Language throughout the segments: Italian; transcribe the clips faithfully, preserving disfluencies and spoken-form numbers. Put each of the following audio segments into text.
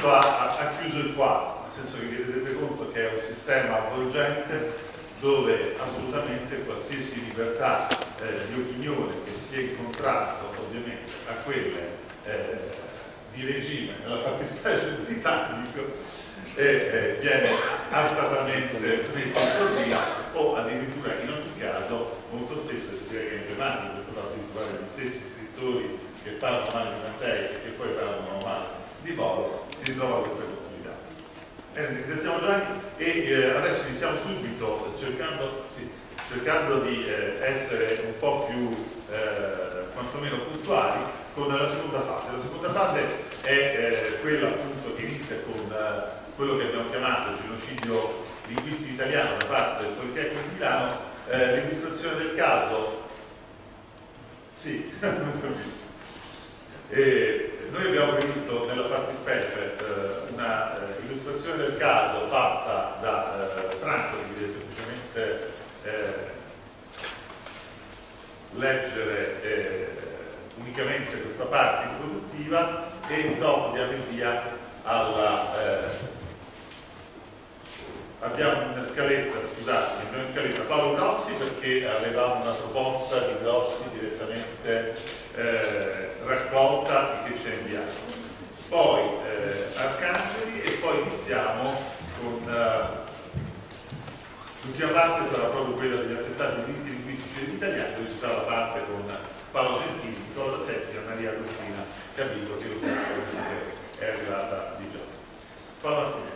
questo ha, ha chiuso il quadro, nel senso che vi rendete conto che è un sistema avvolgente dove assolutamente qualsiasi libertà eh, di opinione che sia in contrasto ovviamente a quelle eh, di regime, nella fattispecie britannico, eh, eh, viene artatamente messa in sordina o addirittura in ogni caso molto spesso si direi che è emblematico questo fatto di trovare gli stessi scrittori che parlano male di Mattei e che poi parlano male di Polo, si ritrova questa continuità. Eh, ringraziamo Giovanni e eh, adesso iniziamo subito cercando, sì, cercando di eh, essere un po' più eh, quantomeno puntuali con la seconda fase. La seconda fase è eh, quella appunto che inizia con eh, quello che abbiamo chiamato il genocidio linguistico italiano da parte del Politecnico di Milano, eh, l'illustrazione del caso. Sì, non ho visto. E noi abbiamo previsto nella fattispecie eh, una eh, illustrazione del caso fatta da eh, Franco, che deve semplicemente eh, leggere eh, unicamente questa parte introduttiva e dopo diamo il via alla... Eh, abbiamo in scaletta, scusate, abbiamo in scaletta Paolo Grossi perché avevamo una proposta di Grossi direttamente eh, raccolta e che ci ha inviato. Poi eh, Arcangeli e poi iniziamo con eh, l'ultima parte sarà proprio quella degli attentati diritti linguistici degli italiani, dove ci sarà la parte con Paolo Gentili, Nicola Setti e Maria Agostina Capito, che lo è arrivata di giorno. Paolo Martinelli.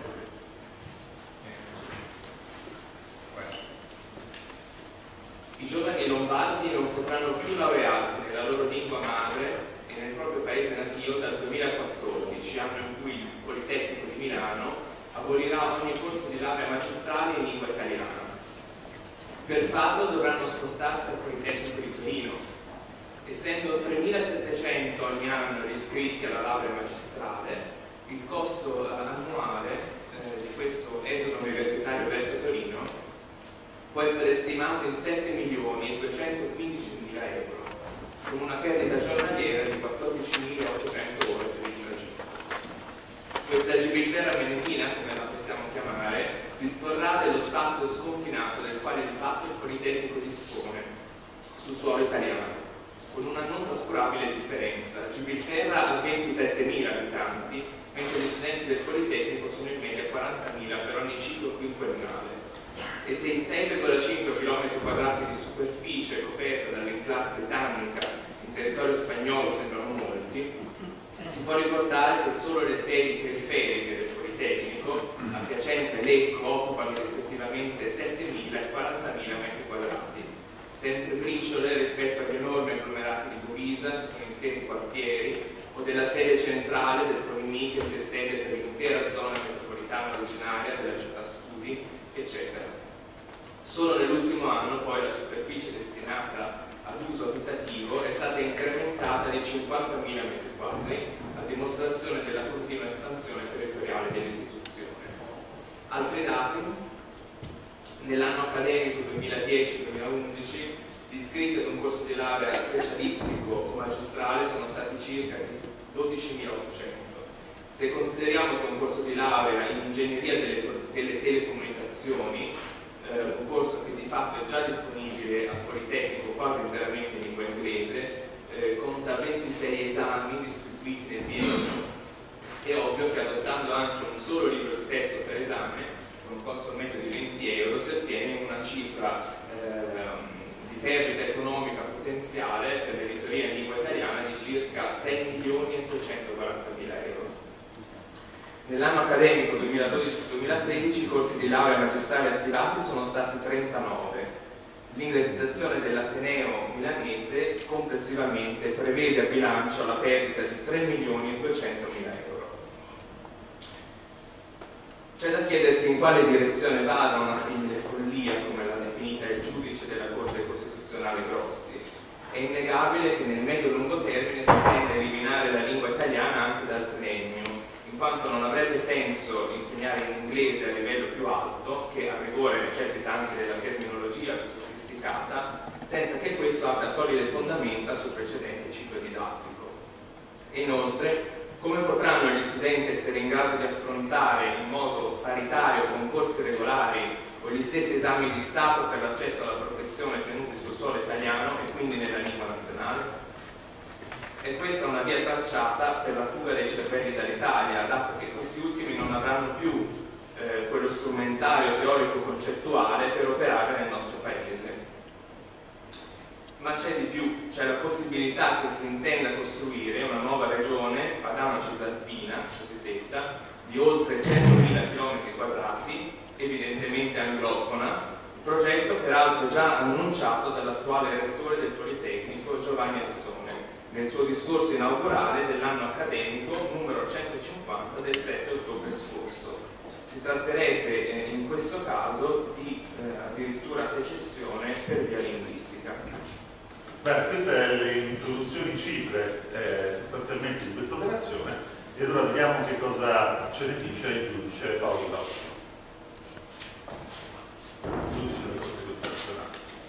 I giovani lombardi non potranno più laurearsi nella loro lingua madre e nel proprio paese natio dal duemilaquattordici, anno in cui il Politecnico di Milano abolirà ogni corso di laurea magistrale in lingua italiana. Per farlo dovranno spostarsi al Politecnico di Torino. Essendo tremilasettecento ogni anno gli iscritti alla laurea magistrale, il costo annuale eh, di questo esodo universitario verso Torino può essere stimato in sette milioni e duecentoquindicimila euro, con una perdita giornaliera di quattordicimilaottocento ore per il tragitto. Questa Gibilterra Menetina, come la possiamo chiamare, disporrà dello spazio sconfinato del quale di fatto il Politecnico dispone, sul suolo italiano, con una non trascurabile differenza. Gibilterra ha ventisettemila abitanti, mentre gli studenti del Politecnico sono in media quarantamila per ogni ciclo quinquennale. E se i sei virgola cinque chilometri quadrati di superficie coperta dall'enclave britannica in territorio spagnolo sembrano molti, si può ricordare che solo le sedi periferiche del Politecnico, a Piacenza e Lecco, occupano rispettivamente settemila e quarantamila metri quadrati, sempre briciole rispetto agli enormi agglomerati di Bovisa, che sono interi quartieri, o della sede centrale del Provini che si estende per l'intera zona metropolitana originaria della città studi, eccetera. Solo nell'ultimo anno poi la superficie destinata all'uso abitativo è stata incrementata di cinquantamila metri quadri, a dimostrazione della continua espansione territoriale dell'istituzione. Altri dati: nell'anno accademico duemiladieci duemilaundici gli iscritti ad un corso di laurea specialistico o magistrale sono stati circa dodicimilaottocento. Se consideriamo che un corso di laurea in ingegneria delle, delle telecomunicazioni, eh, un corso che di fatto è già disponibile al Politecnico quasi interamente in lingua inglese, eh, conta ventisei esami distribuiti nel biennio, è ovvio che adottando anche un solo libro di testo per esame, con un costo medio di venti euro, si ottiene una cifra eh, di perdita economica potenziale per l'editoria in lingua italiana di circa sei milioni e seicentoquarantamila euro. Nell'anno accademico duemiladodici duemilatredici i corsi di laurea magistrale attivati sono stati trentanove. L'ingresazione dell'Ateneo milanese complessivamente prevede a bilancio la perdita di tre milioni e duecentomila euro. C'è da chiedersi in quale direzione vada una simile follia, come l'ha definita il giudice della Corte Costituzionale Grossi. È innegabile che nel medio-lungo termine si intende eliminare la lingua italiana anche dal triennio, in quanto non avrebbe senso insegnare in inglese a livello più alto, che a rigore necessita anche della terminologia più sofisticata, senza che questo abbia solide fondamenta sul precedente ciclo didattico. E inoltre, Come potranno gli studenti essere in grado di affrontare in modo paritario concorsi regolari o gli stessi esami di Stato per l'accesso alla professione tenuti sul suolo italiano e quindi nella lingua nazionale? E questa è una via tracciata per la fuga dei cervelli dall'Italia, dato che questi ultimi non avranno più eh, quello strumentario teorico-concettuale per operare nel nostro paese. Ma c'è di più, c'è la possibilità che si intenda costruire una nuova regione, Padano-Cisalpina, cosiddetta, di oltre centomila chilometri quadrati, evidentemente anglofona, progetto peraltro già annunciato dall'attuale rettore del Politecnico Giovanni Azzone nel suo discorso inaugurale dell'anno accademico numero centocinquanta del sette ottobre scorso. Si tratterebbe eh, in questo caso di eh, addirittura secessione per via linguistica. Bene, queste sono le introduzioni cifre eh, sostanzialmente di questa operazione e ora vediamo che cosa ce ne dice il giudice Paolo Rossi. Il giudice della Corte Costituzionale.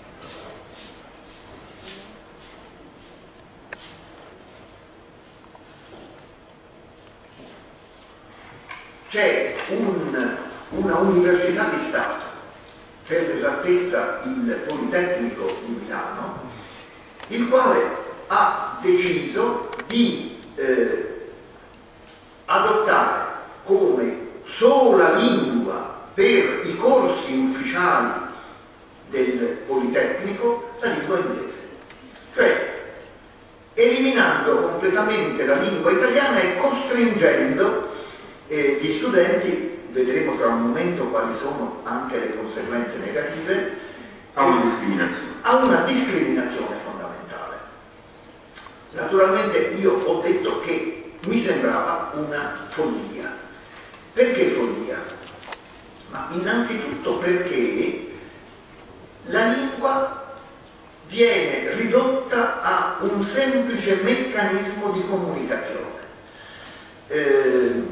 C'è un, una università di Stato, per l'esattezza il Politecnico di Milano, il quale ha deciso di eh, adottare come sola lingua per i corsi ufficiali del Politecnico la lingua inglese, cioè eliminando completamente la lingua italiana e costringendo eh, gli studenti, vedremo tra un momento quali sono anche le conseguenze negative, a una discriminazione. A una discriminazione fondamentale. Naturalmente io ho detto che mi sembrava una follia. Perché follia? Ma innanzitutto perché la lingua viene ridotta a un semplice meccanismo di comunicazione. Eh,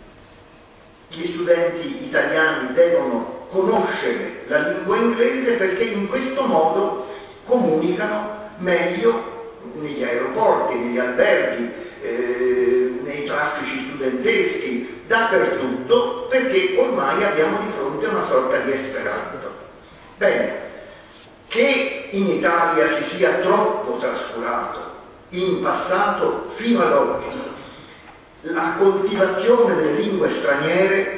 gli studenti italiani devono conoscere la lingua inglese perché in questo modo comunicano meglio negli aeroporti, negli alberghi, eh, nei traffici studenteschi, dappertutto, perché ormai abbiamo di fronte una sorta di esperanto. Bene, che in Italia si sia troppo trascurato in passato fino ad oggi la coltivazione delle lingue straniere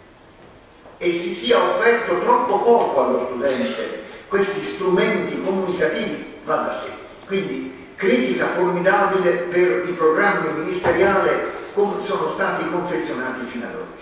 e si sia offerto troppo poco allo studente questi strumenti comunicativi va da sé. Quindi critica formidabile per i programmi ministeriali come sono stati confezionati fino ad oggi.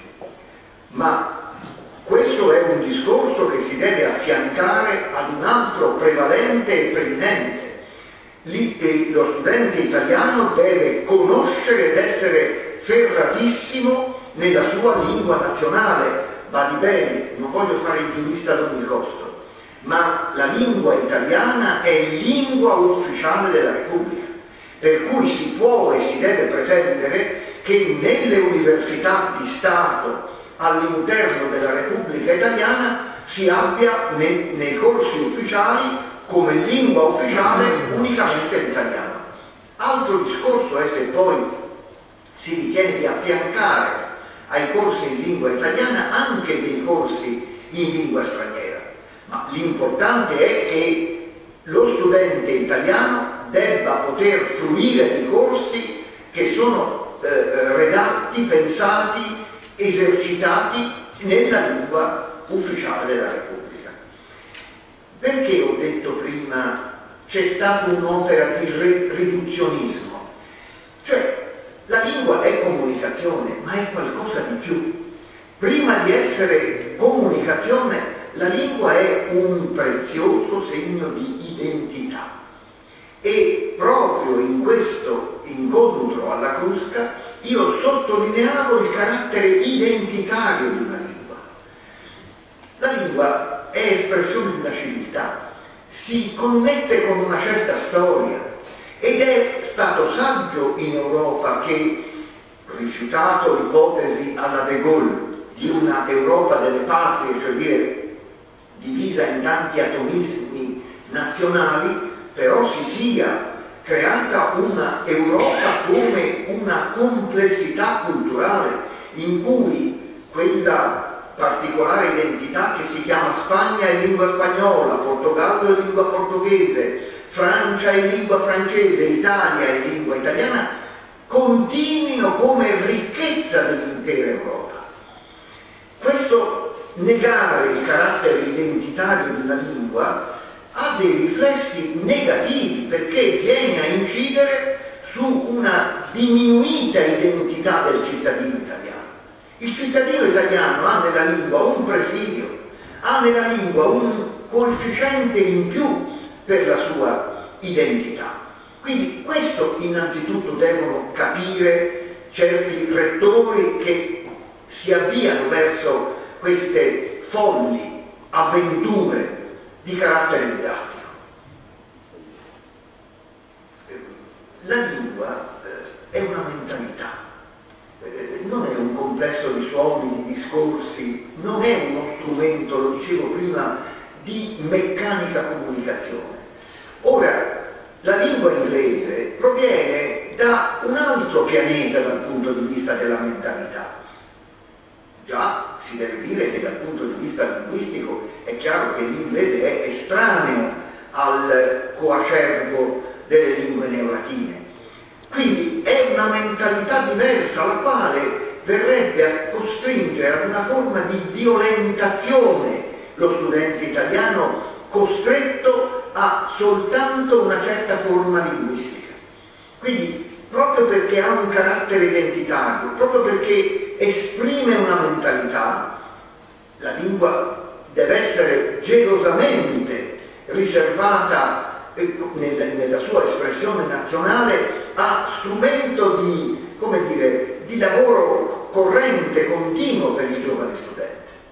Ma questo è un discorso che si deve affiancare ad un altro prevalente e preminente. Lì, eh, lo studente italiano deve conoscere ed essere ferratissimo nella sua lingua nazionale. Badi bene, non voglio fare il giurista ad ogni costo, ma la lingua italiana è lingua ufficiale della Repubblica, per cui si può e si deve pretendere che nelle università di Stato all'interno della Repubblica Italiana si abbia nei, nei corsi ufficiali come lingua ufficiale unicamente l'italiano. Altro discorso è se poi si ritiene di affiancare ai corsi in lingua italiana anche dei corsi in lingua straniera, ma l'importante è che lo studente italiano debba poter fruire di corsi che sono eh, redatti, pensati, esercitati nella lingua ufficiale della Repubblica. Perché ho detto prima c'è stata un'opera di riduzionismo? Cioè, la lingua è comunicazione, ma è qualcosa di più. Prima di essere comunicazione, la lingua è un prezioso segno di identità. E proprio in questo incontro alla Crusca io sottolineavo il carattere identitario di una lingua. La lingua è espressione di una civiltà, si connette con una certa storia, ed è stato saggio in Europa che, rifiutato l'ipotesi alla De Gaulle di una Europa delle patrie, cioè dire divisa in tanti atomismi nazionali, però si sia creata una Europa come una complessità culturale in cui quella particolare identità che si chiama Spagna è lingua spagnola, Portogallo è lingua portoghese, Francia è lingua francese, Italia è lingua italiana, continuino come ricchezza dell'intera Europa. Questo negare il carattere identitario di una lingua ha dei riflessi negativi, perché viene a incidere su una diminuita identità del cittadino italiano. Il cittadino italiano ha nella lingua un presidio, ha nella lingua un coefficiente in più per la sua identità. Quindi questo innanzitutto devono capire certi rettori che si avviano verso queste folli avventure di carattere didattico. La lingua eh, è una mentalità, eh, non è un complesso di suoni, di discorsi, non è uno strumento, lo dicevo prima, di meccanica comunicazione. Ora, la lingua inglese proviene da un altro pianeta dal punto di vista della mentalità. Già si deve dire che dal punto di vista linguistico è chiaro che l'inglese è estraneo al coacervo delle lingue neolatine. Quindi è una mentalità diversa alla quale verrebbe a costringere ad una forma di violentazione lo studente italiano, costretto a soltanto una certa forma linguistica. Quindi proprio perché ha un carattere identitario, proprio perché esprime una mentalità, la lingua deve essere gelosamente riservata eh, nel, nella sua espressione nazionale a strumento di, come dire, di lavoro corrente, continuo per il giovane studente.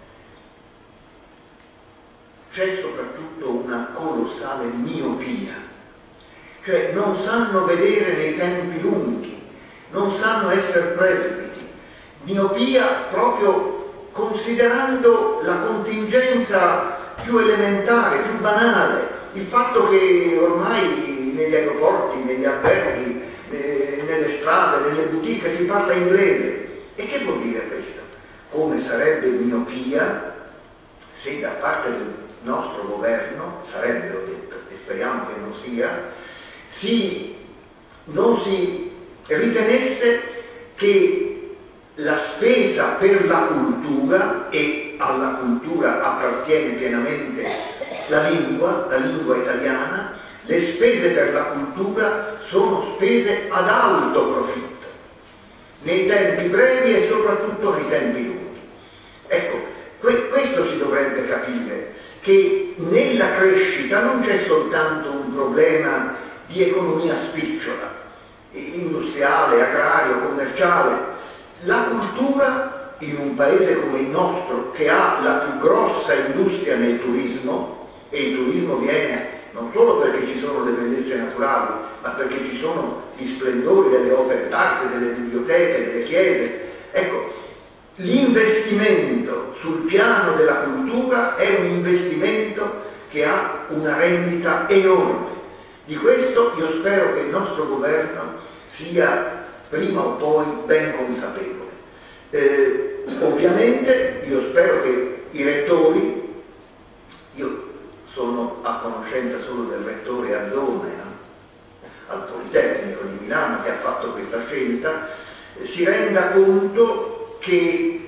C'è soprattutto una colossale miopia, cioè non sanno vedere nei tempi lunghi, non sanno essere presbiti. Miopia proprio considerando la contingenza più elementare, più banale, il fatto che ormai negli aeroporti, negli alberghi, eh, nelle strade, nelle boutique si parla inglese. E che vuol dire questo? Come sarebbe miopia se da parte del nostro governo, sarebbe, ho detto, e speriamo che non sia, si, non si ritenesse che la spesa per la cultura, e alla cultura appartiene pienamente la lingua, la lingua italiana, le spese per la cultura sono spese ad alto profitto, nei tempi brevi e soprattutto nei tempi lunghi. Ecco, que- questo si dovrebbe capire, che nella crescita non c'è soltanto un problema di economia spicciola, industriale, agrario, commerciale. La cultura in un paese come il nostro, che ha la più grossa industria nel turismo, e il turismo viene non solo perché ci sono le bellezze naturali, ma perché ci sono gli splendori delle opere d'arte, delle biblioteche, delle chiese. Ecco, l'investimento sul piano della cultura è un investimento che ha una rendita enorme. Di questo io spero che il nostro governo sia prima o poi ben consapevole. Eh, ovviamente io spero che i rettori, io sono a conoscenza solo del rettore Azzone al Politecnico di Milano che ha fatto questa scelta, eh, si renda conto che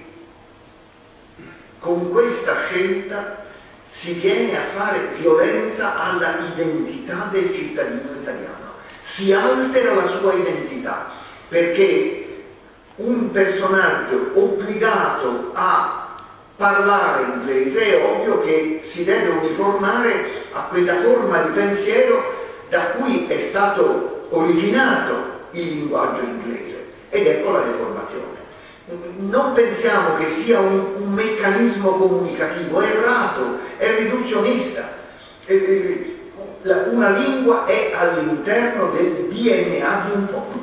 con questa scelta si viene a fare violenza alla identità del cittadino italiano, si altera la sua identità, perché un personaggio obbligato a parlare inglese è ovvio che si deve uniformare a quella forma di pensiero da cui è stato originato il linguaggio inglese, ed ecco la deformazione. Non pensiamo che sia un, un meccanismo comunicativo, è errato, è riduzionista. Eh, la, una lingua è all'interno del D N A di un popolo.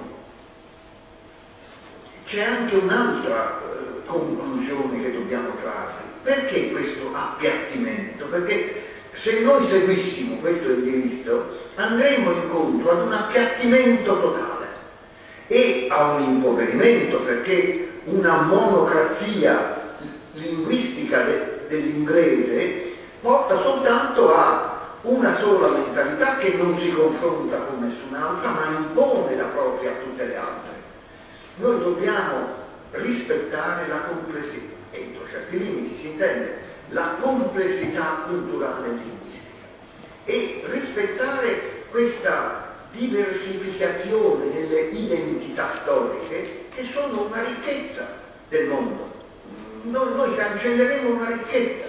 C'è anche un'altra eh, conclusione che dobbiamo trarre. Perché questo appiattimento? Perché se noi seguissimo questo indirizzo, andremo incontro ad un appiattimento totale e a un impoverimento, perché una monocrazia linguistica de, dell'inglese porta soltanto a una sola mentalità che non si confronta con nessun'altra, ma impone la propria a tutte le altre. Noi dobbiamo rispettare la complessità, entro certi limiti si intende, la complessità culturale e linguistica, e rispettare questa diversificazione nelle identità storiche che sono una ricchezza del mondo. Noi, noi cancelleremo una ricchezza.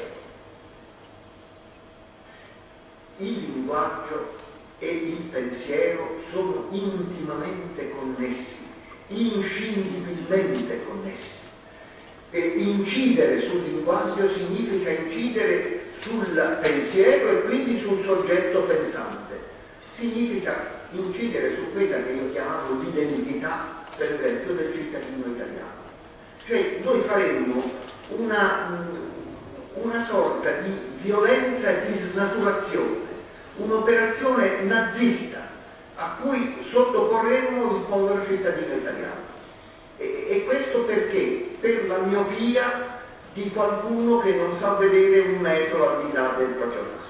Il linguaggio e il pensiero sono intimamente connessi, inscindibilmente connessi. E incidere sul linguaggio significa incidere sul pensiero e quindi sul soggetto pensante. Significa incidere su quella che io chiamavo l'identità, per esempio, del cittadino italiano. Cioè noi faremmo una, una sorta di violenza e di snaturazione, un'operazione nazista a cui sottoporremmo il povero cittadino italiano. E, e questo perché? Per la miopia di qualcuno che non sa vedere un metro al di là del proprio naso.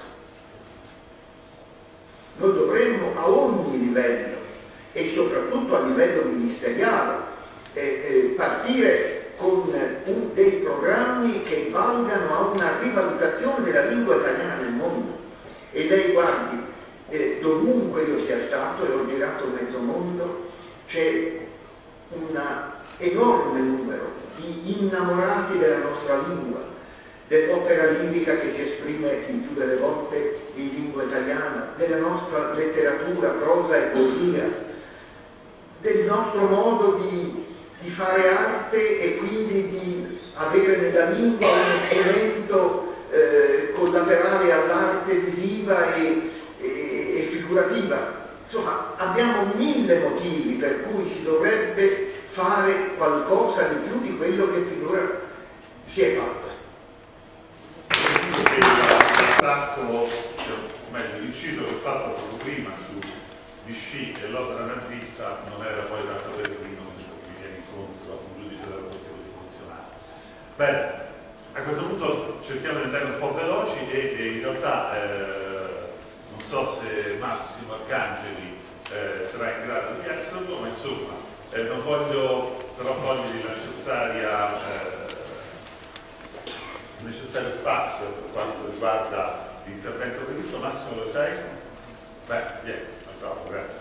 Noi dovremmo a ogni livello e soprattutto a livello ministeriale eh, eh, partire con un, dei programmi che valgano a una rivalutazione della lingua italiana nel mondo. E lei guardi, eh, dovunque io sia stato e ho girato mezzo mondo, c'è un enorme numero di innamorati della nostra lingua, dell'opera lirica che si esprime il più delle volte in lingua italiana, della nostra letteratura, prosa e poesia, del nostro modo di, di fare arte e quindi di avere nella lingua uno strumento eh, collaterale all'arte visiva e, e, e figurativa. Insomma, abbiamo mille motivi per cui si dovrebbe fare qualcosa di più di quello che finora si è fatto. L'attacco, o meglio l'inciso che ho fatto proprio prima su Vichy e l'opera nazista non era poi tanto peregrino, visto che mi viene incontro a un giudice della Corte Costituzionale. Bene, a questo punto cerchiamo di andare un po' veloci e, e in realtà eh, non so se Massimo Arcangeli eh, sarà in grado di esserlo, ma insomma eh, non voglio però togliere la necessaria eh, il necessario spazio per quanto riguarda l'intervento previsto. Massimo, lo sai? Beh, vieni, bravo, grazie.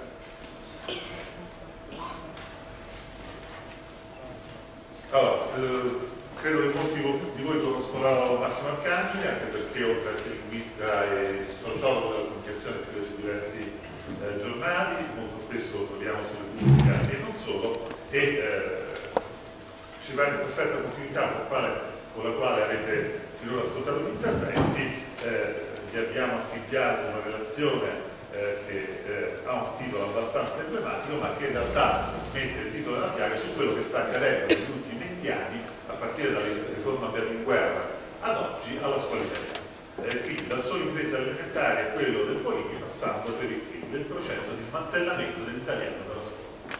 Allora, eh, credo che molti di voi conoscono Massimo Arcangeli, anche perché oltre ad essere linguista e sociologo della comunicazione scrive su diversi eh, giornali, molto spesso lo troviamo sulle pubblicate e non solo, e eh, ci va in perfetta continuità con, quale, con la quale avete finora ascoltato gli interventi. Eh, vi abbiamo affibbiato una relazione eh, che eh, ha un titolo abbastanza emblematico, ma che in realtà mette il dito nella piaga su quello che sta accadendo negli ultimi venti anni, a partire dalla riforma Berlinguer ad oggi alla scuola italiana. Eh, quindi dal solo inglese elementare a quello del Polini, passando per il film del processo di smantellamento dell'italiano dalla scuola.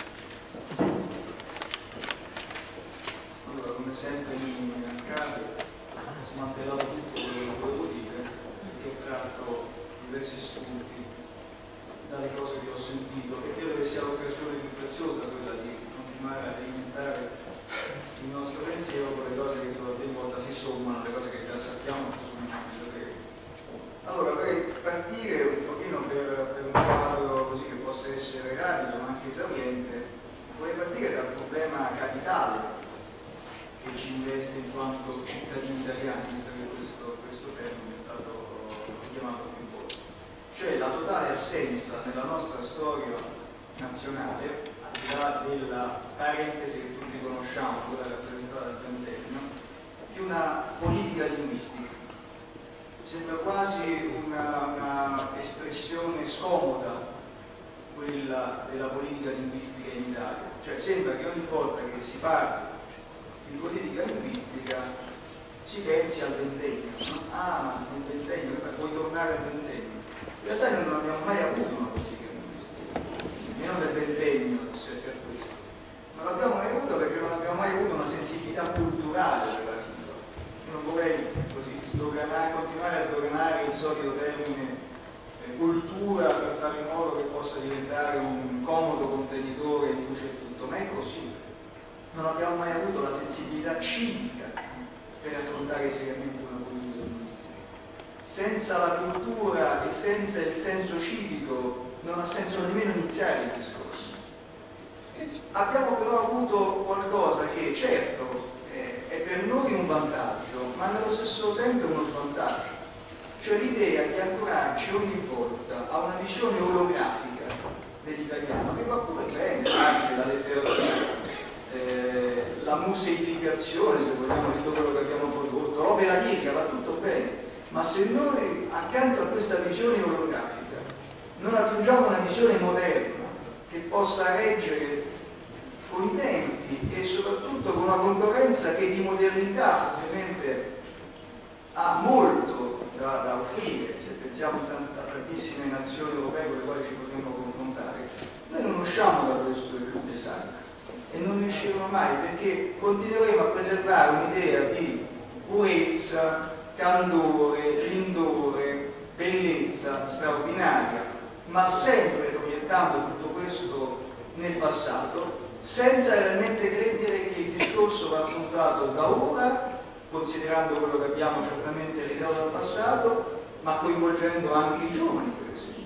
Allora, come sempre mi accade, ho smantellato tutto quello che volevo dire, perché ho tratto diversi spunti dalle cose che ho sentito, e credo che sia l'occasione più preziosa quella di continuare a alimentare il nostro pensiero con le cose che di volta in volta si sommano, le cose che già sappiamo che sono più sapere. Allora, vorrei partire un pochino per, per un quadro così che possa essere rapido ma anche esauriente. Vorrei partire dal problema capitale che ci investe in quanto cittadini italiani, visto che questo, questo termine è stato richiamato più volte. Cioè la totale assenza nella nostra storia nazionale, al di là della parentesi che tutti conosciamo, quella rappresentata dal ventennio, di una politica linguistica. Sembra quasi una, una espressione scomoda quella della politica linguistica in Italia. Cioè sembra che ogni volta che si parla di politica linguistica si pensi al ventennio, no? Ah, il ventennio, puoi tornare al ventennio. In realtà noi non abbiamo mai avuto una politica nemmeno del ventennio per questo. Non l'abbiamo mai avuto perché non abbiamo mai avuto una sensibilità culturale relativa. Non vorrei così sdoganare, continuare a sdoganare il solito termine eh, cultura per fare in modo che possa diventare un comodo contenitore in cui c'è tutto, ma è così. Non abbiamo mai avuto la sensibilità civica per affrontare seriamente una politica linguistica. Senza la cultura e senza il senso civico non ha senso nemmeno iniziare il discorso. Abbiamo però avuto qualcosa che certo eh, è per noi un vantaggio, ma nello stesso tempo è uno svantaggio, cioè l'idea di ancorarci ogni volta a una visione orografica dell'italiano, che va pure bene, anche la letteratura, eh, la museificazione, se vogliamo, di tutto quello che abbiamo prodotto, l'opera lirica, va tutto bene, ma se noi accanto a questa visione orografica non aggiungiamo una visione moderna che possa reggere con i tempi e soprattutto con una concorrenza che di modernità ovviamente ha molto da, da offrire, se pensiamo a tantissime nazioni europee con le quali ci potremmo confrontare, noi non usciamo da questo design e non ne usciremo mai perché continueremo a preservare un'idea di purezza, candore, lindore, bellezza straordinaria, ma sempre proiettando tutto questo nel passato, senza realmente credere che il discorso va affrontato da ora, considerando quello che abbiamo certamente ereditato dal passato, ma coinvolgendo anche i giovani, per esempio,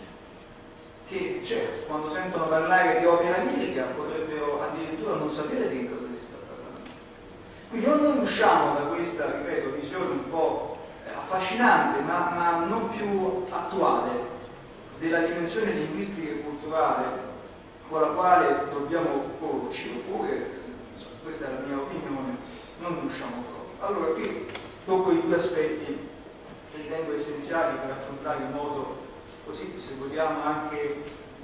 che certo, quando sentono parlare di opera lirica potrebbero addirittura non sapere di cosa si sta parlando. Quindi o noi usciamo da questa, ripeto, visione un po' affascinante, ma, ma non più attuale, della dimensione linguistica e culturale con la quale dobbiamo porci, oppure, questa è la mia opinione, non ne usciamo proprio. Allora qui tocco i due aspetti che ritengo essenziali per affrontare in modo così, se vogliamo, anche eh,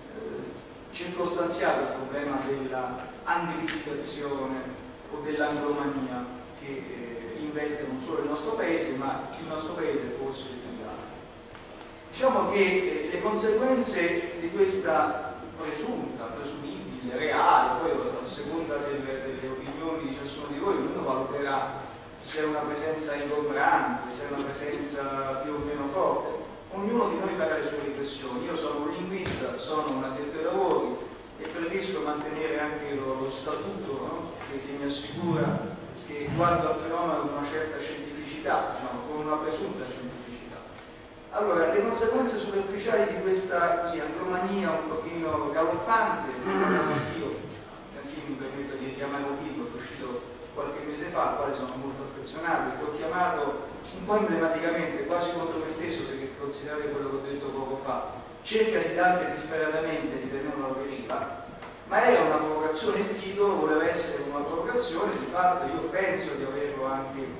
circostanziato il problema della anglificazione o dell'anglomania che eh, investe non solo il nostro paese, ma il nostro paese forse l'Italia. Diciamo che eh, le conseguenze di questa presunta, presumibile, reale, poi a seconda delle, delle opinioni di ciascuno di voi, ognuno valuterà se è una presenza ingombrante, se è una presenza più o meno forte. Ognuno di noi farà le sue riflessioni. Io sono un linguista, sono un addetto ai lavori e preferisco mantenere anche lo, lo statuto, no? che, che mi assicura che guardo al fenomeno con una certa scientificità, diciamo, con una presunta scientificità. Allora, le conseguenze superficiali di questa così, anglomania un pochino galoppante, anch'io, anch'io mi permetto di richiamare un libro che è uscito qualche mese fa, al quale sono molto affezionato, che ho chiamato un po' emblematicamente, quasi contro me stesso, se considerate quello che ho detto poco fa, cercasi tanto disperatamente di tenere una verità, ma era una provocazione, il titolo voleva essere una provocazione, di fatto io penso di averlo anche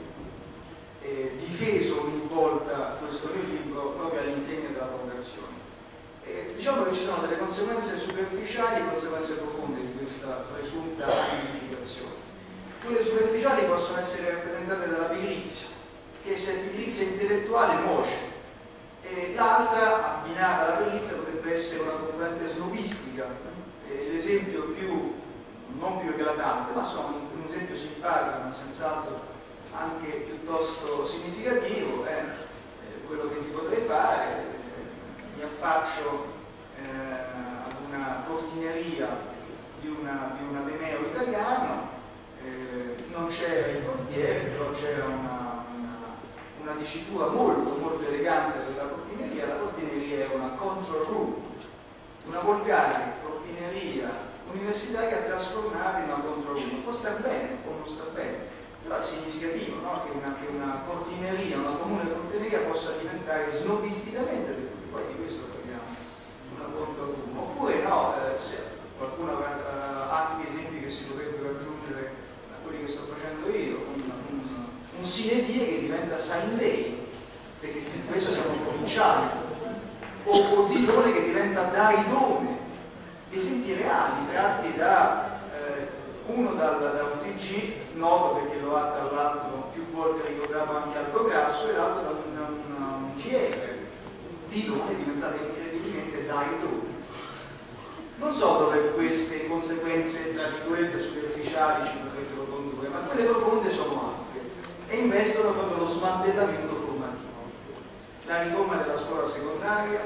eh, difeso ogni volta questo mio libro proprio all'insegna della provocazione. Eh, diciamo che ci sono delle conseguenze superficiali e conseguenze profonde di questa presunta amplificazione. Quelle superficiali possono essere rappresentate dalla pigrizia, che se è pigrizia intellettuale nuoce, e l'altra, abbinata alla pigrizia, potrebbe essere una componente snobistica. Eh, l'esempio più, non più eclatante, ma insomma un, un esempio simpatico, ma senz'altro anche piuttosto significativo, è eh, quello che ti potrei fare, mi affaccio eh, ad una portineria di una, di un ateneo italiano, eh, non c'era il portiere, però c'era una, una, una dicitura molto molto elegante della portineria. La portineria è una control room, una volgare portineria universitaria trasformata in una control room. Può star bene, può non star bene, però è significativo, no? che, una, che una portineria, una comune portineria possa diventare snobisticamente, perché poi di questo parliamo, una control room. Oppure no, eh, se qualcuno avrà eh, altri esempi che si potrebbero aggiungere a quelli che sto facendo io, un, un, un sine die che diventa sign lay, perché questo siamo provinciali, o, o Didone che diventa Daidone, esempi reali tratti da eh, uno dal, da un T G noto perché lo ha tra l'altro più volte ricordato anche Altograsso, e l'altro da un, un, un G R. Didone è diventato incredibilmente Daidone. Non so dove queste conseguenze, tra virgolette, superficiali ci potrebbero condurre, ma quelle profonde sono ampie e investono proprio lo smantellamento formativo. La riforma della scuola secondaria,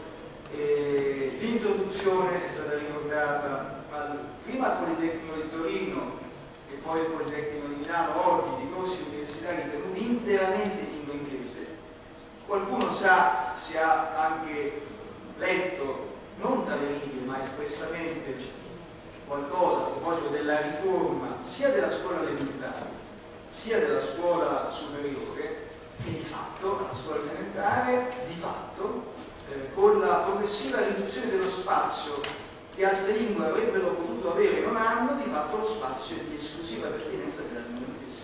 eh, l'introduzione è stata ricordata al, prima al Politecnico di Torino e poi al Politecnico di Milano, oggi di corsi universitari tenuti interamente in lingua inglese. Qualcuno sa, si ha anche letto, non tra le righe, ma espressamente qualcosa a proposito della riforma sia della scuola elementare sia della scuola superiore, che di fatto, la scuola elementare, di fatto, eh, con la progressiva riduzione dello spazio che altre lingue avrebbero potuto avere e non hanno, di fatto lo spazio è di esclusiva pertinenza della lingua inglese.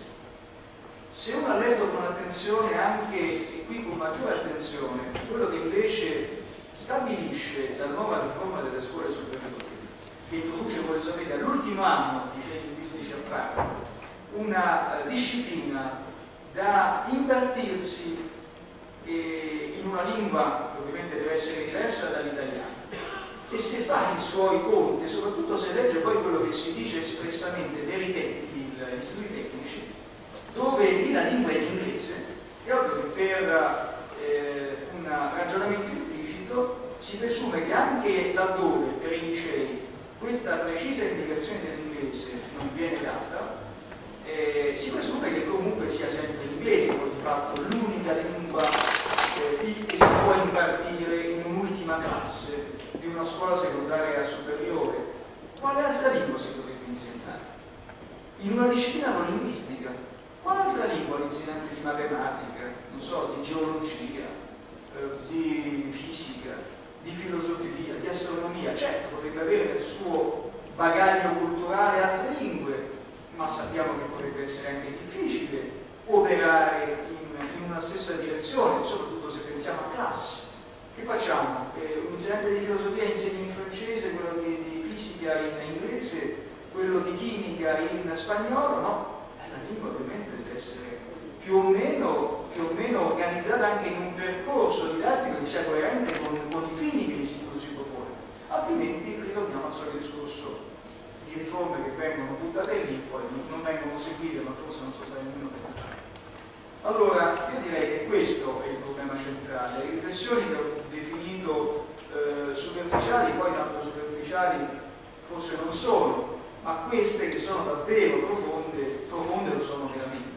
Se uno ha letto con attenzione anche, e qui con maggiore attenzione, quello che invece stabilisce la nuova riforma delle scuole superiori, che introduce, voi lo sapete, all'ultimo anno di scienze linguistici applicate, una uh, disciplina da impartirsi eh, in una lingua che ovviamente deve essere diversa dall'italiano, e se fa i suoi conti, e soprattutto se legge poi quello che si dice espressamente per i tecnici, gli istituti tecnici, dove lì la lingua è l'inglese, è ovvio che per eh, un ragionamento implicito si presume che anche laddove per i licei questa precisa indicazione dell'inglese non viene data, eh, si presume che comunque sia sempre l'inglese, poi di fatto l'unica lingua eh, che si può impartire in un'ultima classe di una scuola secondaria superiore. Quale altra lingua si dovrebbe insegnare? In una disciplina non linguistica, quale altra lingua l'insegnante di matematica, non so, di geologia, eh, di fisica, di filosofia, di astronomia? Certo, potrebbe avere nel suo bagaglio culturale altre lingue, ma sappiamo che potrebbe essere anche difficile operare in, in una stessa direzione, soprattutto se pensiamo a classi. Che facciamo? Eh, un insegnante di filosofia insegna in francese, quello di, di fisica in inglese, quello di chimica in spagnolo? No, eh, la lingua ovviamente deve essere più o meno, più o meno organizzata anche in un percorso didattico che sia coerente con, con i fini che l'istituto si propone, altrimenti ritorniamo al solito discorso di riforme che vengono buttate lì, poi non vengono seguite, ma forse non sono state nemmeno pensate. Allora, io direi che questo è il problema centrale. Le riflessioni che ho definito eh, superficiali, poi tanto superficiali forse non sono, ma queste che sono davvero profonde, profonde lo sono veramente.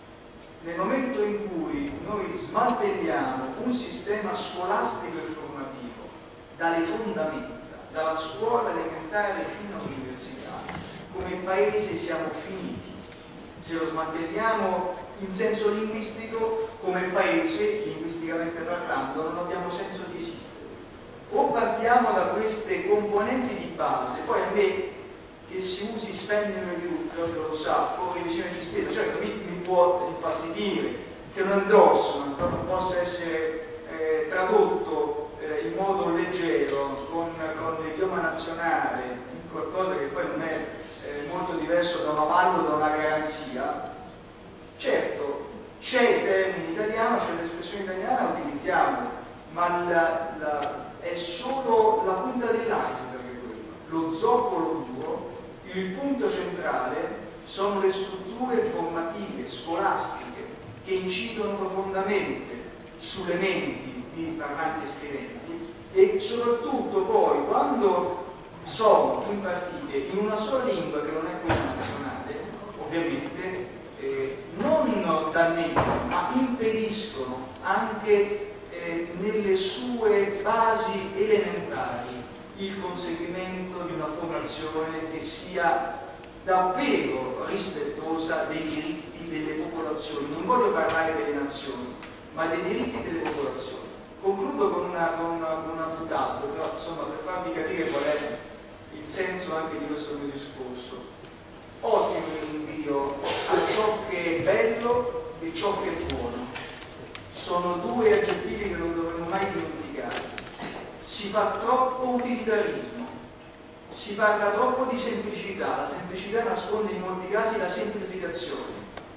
Nel momento in cui noi smantelliamo un sistema scolastico e formativo dalle fondamenta, dalla scuola elementare fino all'università, come paese siamo finiti. Se lo smantelliamo in senso linguistico, come paese, linguisticamente parlando, non abbiamo senso di esistere. O partiamo da queste componenti di base, poi a me che si usi spending review, proprio lo sa, o revisione di spesa, certo mi, mi può infastidire che un endorsement non possa essere eh, tradotto eh, in modo leggero, con, con l'idioma nazionale, in qualcosa che poi non è eh, molto diverso da un avallo, da una garanzia. Certo, c'è il termine italiano, c'è l'espressione italiana, utilizziamo, ma la, la, è solo la punta dell'iceberg, lo zoccolo duro, il punto centrale sono le strutture formative, scolastiche, che incidono profondamente sulle menti di parlanti e scriventi, e soprattutto poi quando sono impartite in una sola lingua che non è quella nazionale, ovviamente eh, non danneggiano, ma impediscono anche eh, nelle sue basi elementari il conseguimento di una formazione che sia davvero rispettosa dei diritti delle popolazioni. Non voglio parlare delle nazioni, ma dei diritti delle popolazioni. Concludo con una, con una, con una butata, però insomma per farvi capire qual è il senso anche di questo mio discorso. Ottimo l'invio a ciò che è bello e ciò che è buono. Sono due aggettivi che non dovremmo mai dimenticare. Si fa troppo utilitarismo, si parla troppo di semplicità, la semplicità nasconde in molti casi la semplificazione.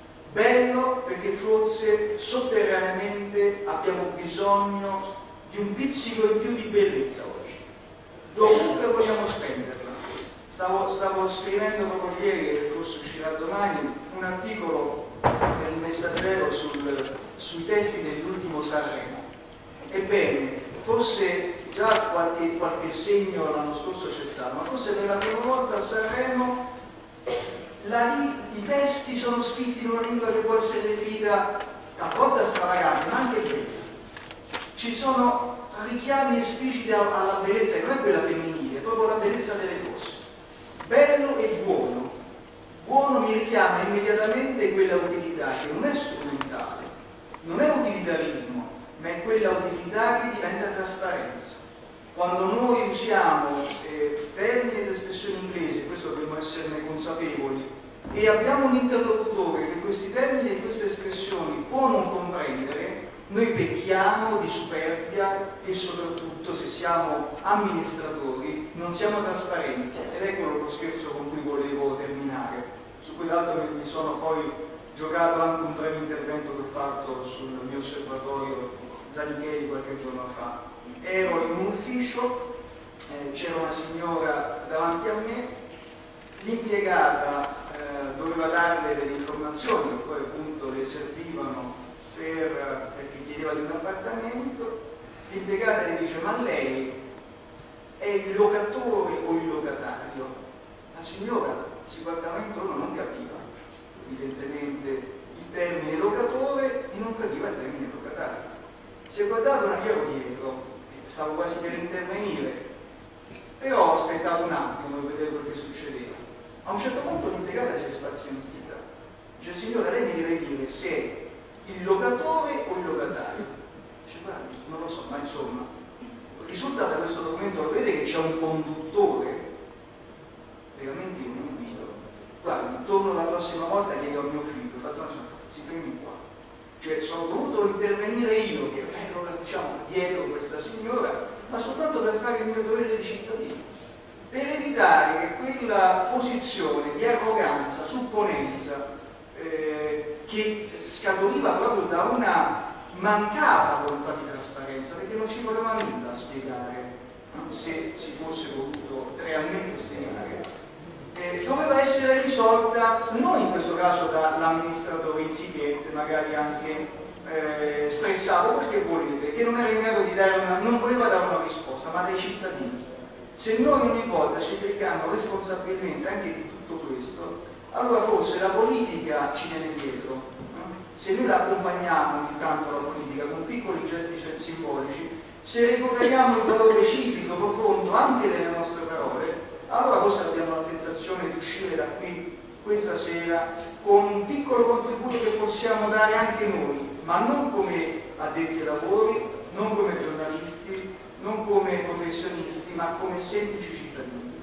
Bello perché forse sotterraneamente abbiamo bisogno di un pizzico in più di bellezza oggi. dovunque vogliamo spenderla. Stavo, stavo scrivendo proprio ieri, e forse uscirà domani, un articolo del Messaggero sul, sui testi dell'ultimo Sanremo. Ebbene, forse già qualche, qualche segno l'anno scorso c'è stato, ma forse per la prima volta a Sanremo la, i testi sono scritti in una lingua che può essere definita a volte stravagante, ma anche bella. Ci sono richiami espliciti alla bellezza, che non è quella femminile, è proprio la bellezza delle cose. Bello e buono. Buono mi richiama immediatamente quella utilità che non è strumentale, non è utilitarismo, ma è quella utilità che diventa trasparenza. Quando noi usiamo eh, termini ed espressioni inglesi, questo dobbiamo esserne consapevoli, e abbiamo un interlocutore che questi termini e queste espressioni può non comprendere, noi pecchiamo di superbia e soprattutto, se siamo amministratori, non siamo trasparenti. Ed ecco lo scherzo con cui volevo terminare, su cui d'altro mi sono poi giocato anche un breve intervento che ho fatto sul mio osservatorio Zanicheri qualche giorno fa. Ero in un ufficio, eh, c'era una signora davanti a me, l'impiegata eh, doveva darle delle informazioni che poi appunto le servivano per, perché chiedeva di un appartamento. L'impiegata le dice: ma lei è il locatore o il locatario? La signora si guardava intorno, non capiva evidentemente il termine locatore e non capiva il termine locatario. Si è guardato una chiaro dietro, stavo quasi per intervenire, però ho aspettato un attimo per vedere quel che succedeva. A un certo punto l'impiegata si è spazientita. Dice: signora, lei mi deve dire se è il locatore o il locatario. Dice: guardi, non lo so, ma insomma, risulta da questo documento, lo vede che c'è un conduttore, veramente io non guido. Guardi, torno la prossima volta e chiedo a mio figlio, ho fatto una cosa, si fermi qua. Cioè sono dovuto intervenire io, che ero diciamo dietro questa signora, ma soltanto per fare il mio dovere di cittadino, per evitare che quella posizione di arroganza, supponenza, eh, che scaturiva proprio da una mancata volontà di trasparenza, perché non ci voleva nulla a spiegare, no? Se si fosse voluto realmente spiegare, eh, doveva essere risolta non in questo caso dall'amministratore insipiente, magari anche eh, stressato perché volete, che non era in grado di dare una, non voleva dare una risposta, ma dai cittadini. Se noi ogni volta ci carichiamo responsabilmente anche di tutto questo, allora forse la politica ci viene dietro. No? Se noi la accompagniamo ogni tanto la politica con piccoli gesti simbolici, se recuperiamo il valore civico profondo anche delle nostre parole, allora forse abbiamo la sensazione di uscire da qui questa sera con un piccolo contributo che possiamo dare anche noi, ma non come addetti ai lavori, non come giornalisti, non come professionisti, ma come semplici cittadini.